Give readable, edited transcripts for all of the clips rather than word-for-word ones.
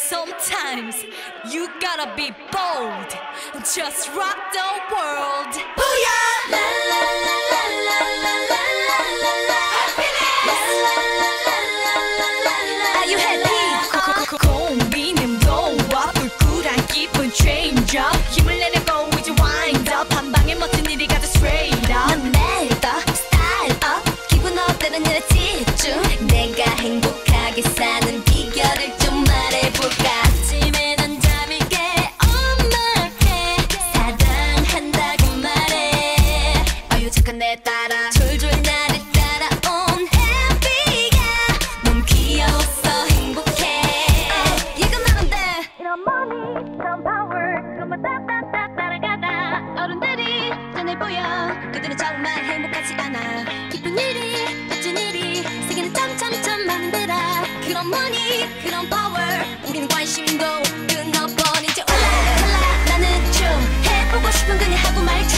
Sometimes you gotta be bold. Just rock the world. Booyah! La la la la la la la la la. Happiness! La la la la la la la. Are you happy? 고민은 너와 불굴한 기분 change up. 힘을 내려고 이제 wind up. 한 방에 멋진 일이 가자 straight up. 난 매일 더 style up. 기분 up 때는 일에 집중. 내가 행복하게 사는 비결을 좀 말해볼까. 아침에 난 잠이 깨 엄마께 사랑한다고 말해. 아유 착한 내 딸아. 졸졸 나를 따라온 해피가 너무 귀여웠어 행복해. 이건 나건데 이런 money 이런 power 그것만 따따따 따라가다. 어른들이 전해 보여 그들은 정말 행복하지 않아. 기쁜 일이 멋진 일이 세계는 점점점 많은 데라. 그런 money 그런 power 우리는 관심도 끊어버리지. 올라 나는 좀 해보고 싶은 그냥 하고 말지.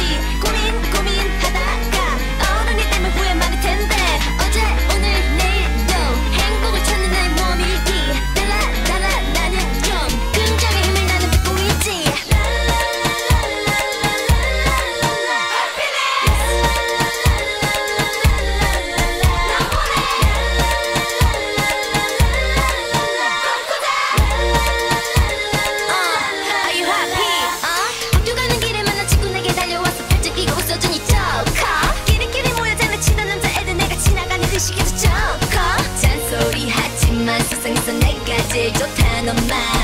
고민하다가 어른이 되면 후회 많을 텐데. 어제 오늘 내일도 행복을 찾는 나의 몸일기. 달라 나는 좀 긍정의 힘을 나는 뱉고 있지. 학교 가는 길에 만난 친구 내게 달려와서 팔짱 끼고 웃어주니 조커. 끼리끼리 모여 장난치던 남자애들 내가 지나가는 그 시기도 조커. 잔소리 하지만 세상에서 내가 제일 좋다는 말.